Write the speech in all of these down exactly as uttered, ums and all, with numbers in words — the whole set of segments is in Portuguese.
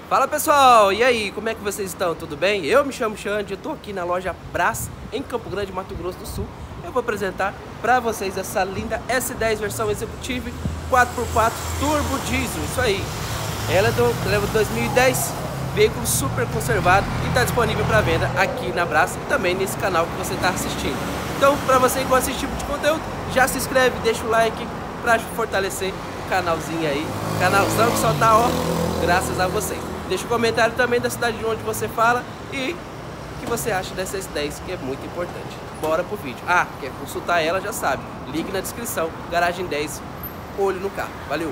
Fala pessoal, e aí, como é que vocês estão? Tudo bem? Eu me chamo Xande, eu tô aqui na loja Brás, em Campo Grande, Mato Grosso do Sul. Eu vou apresentar para vocês essa linda S dez versão Executive quatro por quatro Turbo Diesel, isso aí. Ela é do, ela é do dois mil e dez, veículo super conservado e está disponível para venda aqui na Brás e também nesse canal que você está assistindo. Então, para você que gosta desse tipo de conteúdo, já se inscreve, deixa o like para fortalecer o canalzinho aí. Canalzão que só tá, ó, graças a vocês. Deixa um comentário também da cidade de onde você fala e o que você acha dessa S dez, que é muito importante. Bora pro vídeo. Ah, quer consultar ela, já sabe. Link na descrição. Garagem dez, olho no carro. Valeu!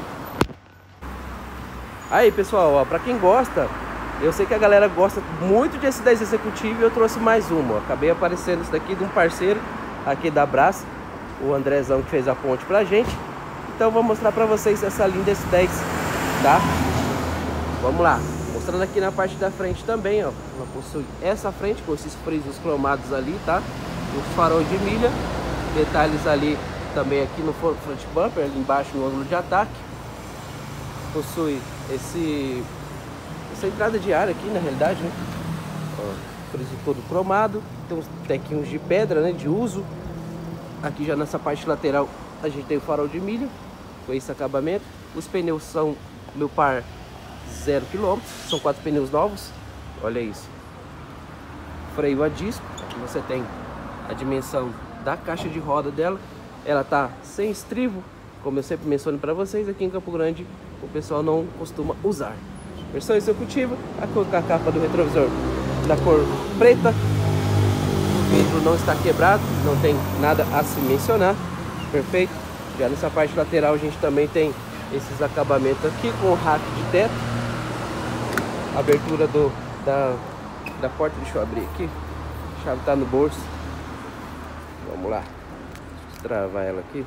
Aí, pessoal, ó, pra quem gosta, eu sei que a galera gosta muito de S dez Executive e eu trouxe mais uma. Ó. Acabei aparecendo isso daqui de um parceiro aqui da Brás, o Andrezão, que fez a ponte pra gente. Então vou mostrar pra vocês essa linda S dez, tá? Vamos lá. Mostrando aqui na parte da frente também, ó. Ela possui essa frente com esses frisos cromados ali, tá? Os farol de milha. Detalhes ali também aqui no front bumper, ali embaixo no ângulo de ataque. Possui esse essa entrada de ar aqui, na realidade, né? Ó, friso todo cromado. Tem uns tequinhos de pedra, né? De uso. Aqui já nessa parte lateral a gente tem o farol de milha com esse acabamento. Os pneus são meu par zero quilômetro, são quatro pneus novos, olha isso. Freio a disco, aqui você tem a dimensão da caixa de roda dela. Ela tá sem estribo, como eu sempre menciono para vocês, aqui em Campo Grande o pessoal não costuma usar. Versão executiva, a cor com a capa do retrovisor da cor preta. O vidro não está quebrado, não tem nada a se mencionar, perfeito. Já nessa parte lateral a gente também tem esses acabamentos aqui com o rack de teto. Abertura do, da, da porta, deixa eu abrir aqui. A chave tá no bolso. Vamos lá. Deixa eu travar ela aqui.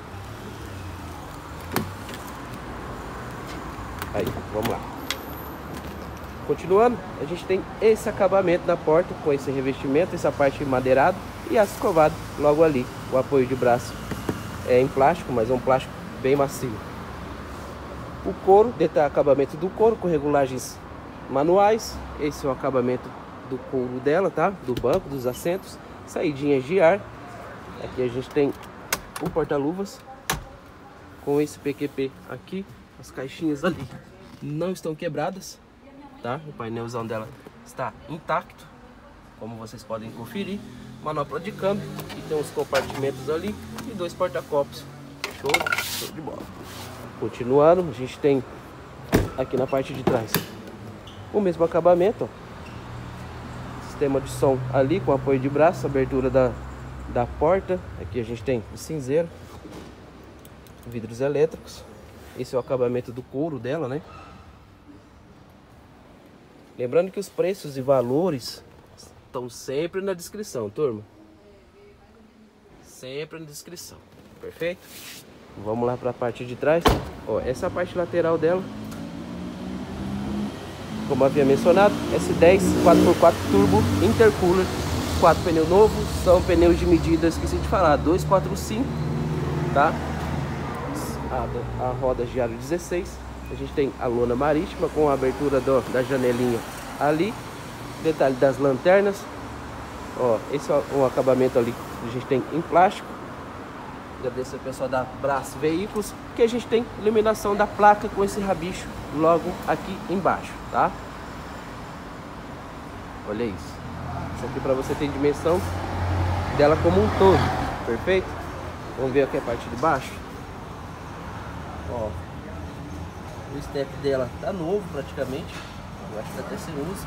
Aí, vamos lá. Continuando, a gente tem esse acabamento na porta com esse revestimento, essa parte madeirada e aço escovado logo ali. O apoio de braço é em plástico, mas é um plástico bem macio. O couro, detalhe acabamento do couro com regulagens manuais. Esse é o acabamento do couro dela, tá? Do banco, dos assentos, saidinhas de ar. Aqui a gente tem o porta-luvas com esse P Q P aqui. As caixinhas ali não estão quebradas, tá? O painelzão dela está intacto, como vocês podem conferir. Manopla de câmbio, que tem uns compartimentos ali e dois porta-copos. Show, show de bola. Continuando, a gente tem aqui na parte de trás o mesmo acabamento, ó. Sistema de som ali com apoio de braço, abertura da, da porta. Aqui a gente tem o cinzeiro, vidros elétricos. Esse é o acabamento do couro dela, né? Lembrando que os preços e valores estão sempre na descrição, turma. Sempre na descrição, perfeito? Vamos lá para a parte de trás. Ó, essa é a parte lateral dela. Como havia mencionado, S dez quatro por quatro Turbo Intercooler, quatro pneus novos, são pneus de medida, esqueci de falar, dois quatro cinco, tá? A, a roda de aro dezesseis. A gente tem a lona marítima com a abertura do, da janelinha ali. Detalhe das lanternas. Ó, esse é o acabamento ali que a gente tem em plástico. Agradeço ao pessoal da Brás Veículos, que a gente tem iluminação da placa com esse rabicho logo aqui embaixo, tá? Olha isso. Isso aqui para você ter dimensão dela como um todo, perfeito? Vamos ver aqui a parte de baixo. Ó, o step dela tá novo praticamente. Eu acho que até sem uso.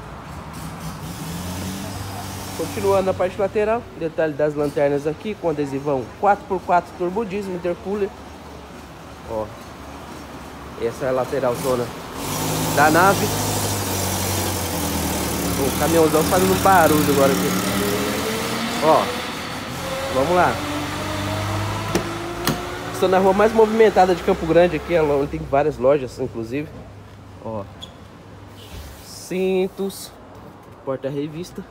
Continuando na parte lateral, detalhe das lanternas aqui com adesivão quatro por quatro Turbo Diesel Intercooler. Ó, essa é a lateral zona da nave. O caminhãozão fazendo um barulho agora aqui. Ó, vamos lá. Estou na rua mais movimentada de Campo Grande aqui, onde tem várias lojas, inclusive. Ó, cintos, porta-revista.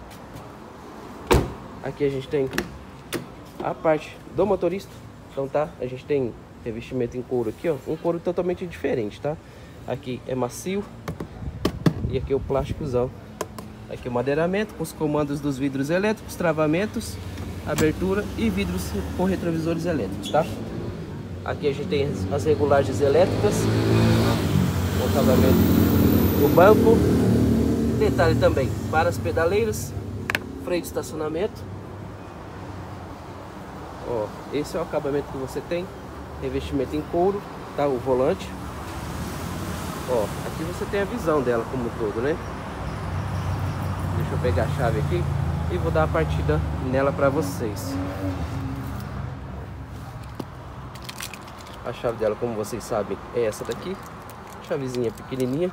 Aqui a gente tem a parte do motorista. Então tá, a gente tem revestimento em couro aqui, ó. Um couro totalmente diferente, tá? Aqui é macio. E aqui o plásticozão. Aqui o madeiramento com os comandos dos vidros elétricos, travamentos, abertura e vidros com retrovisores elétricos, tá? Aqui a gente tem as regulagens elétricas, o acabamento do banco. Detalhe também para as pedaleiras, freio de estacionamento. Ó, esse é o acabamento que você tem, revestimento em couro, tá? O volante. Ó, aqui você tem a visão dela como um todo, né? Deixa eu pegar a chave aqui e vou dar a partida nela para vocês. A chave dela, como vocês sabem, é essa daqui. Chavezinha pequenininha.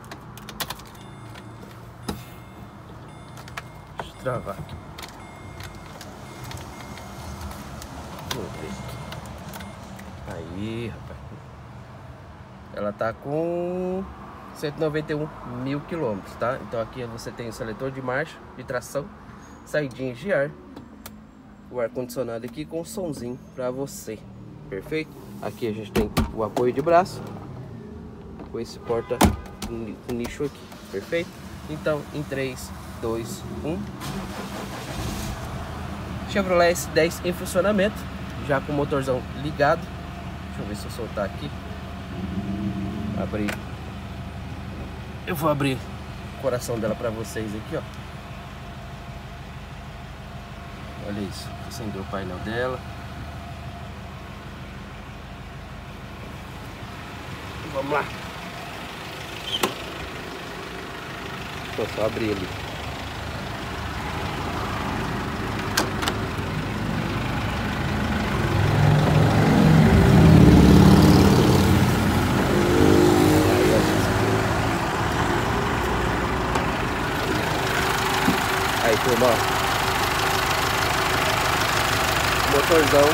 Deixa eu travar aqui. Vamos ver aqui. Aí, rapaz. Ela tá com cento e noventa e um mil quilômetros, tá? Então aqui você tem o seletor de marcha, de tração, saidinha de ar, o ar-condicionado aqui com um somzinho pra você, perfeito? Aqui a gente tem o apoio de braço, com esse porta nicho aqui, perfeito? Então em três, dois, um. Chevrolet S dez em funcionamento, já com o motorzão ligado. Deixa eu ver se eu soltar aqui. Abrir. Eu vou abrir o coração dela para vocês aqui, ó. Olha isso, acendeu o painel dela. Vamos lá. Deixa eu só abrir ali. Aí, turma, ó. Motorzão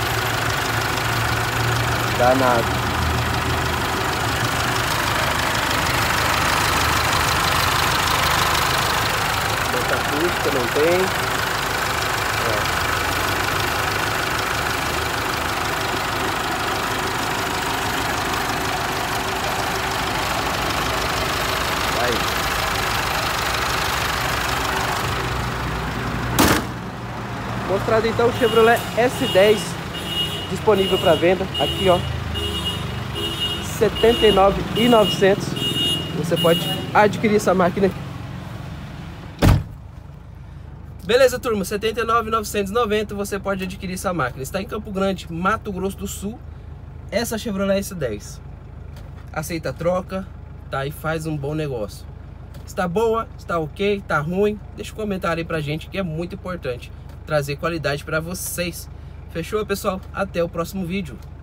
danado. Muita acústica, não tem. Ó. Aí. Mostrado então o Chevrolet S dez disponível para venda aqui, ó, setenta e nove mil e novecentos. Você pode adquirir essa máquina. Beleza, turma, setenta e nove mil novecentos e noventa você pode adquirir essa máquina. Está em Campo Grande, Mato Grosso do Sul. Essa Chevrolet S dez aceita troca, tá? E faz um bom negócio. Está boa? Está ok? Está ruim? Deixa um comentário aí pra gente, que é muito importante trazer qualidade para vocês. Fechou, pessoal? Até o próximo vídeo.